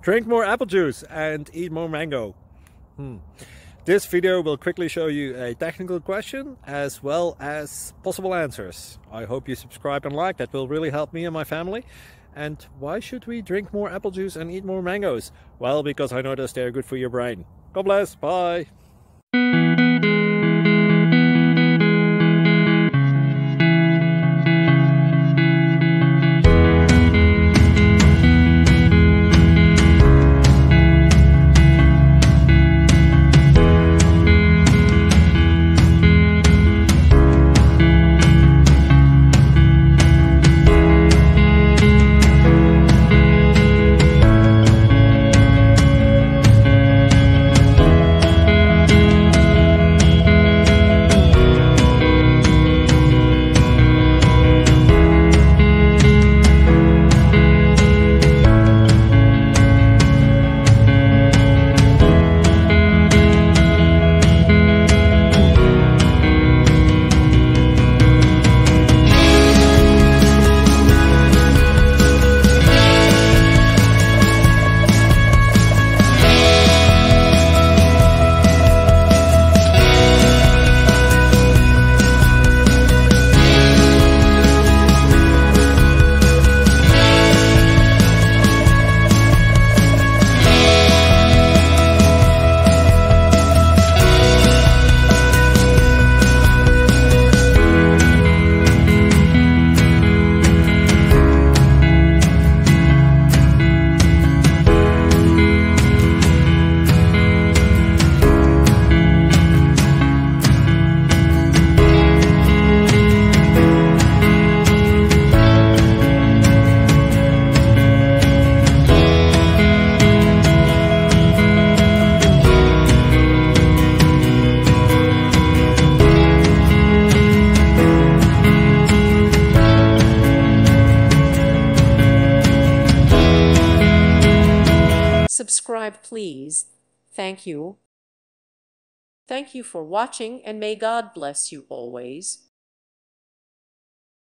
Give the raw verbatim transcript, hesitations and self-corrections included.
Drink more apple juice and eat more mango. Hmm. This video will quickly show you a technical question as well as possible answers. I hope you subscribe and like, that will really help me and my family. And why should we drink more apple juice and eat more mangoes? Well, because I noticed they're good for your brain. God bless, bye! Subscribe, please. Thank you. Thank you for watching, and may God bless you always.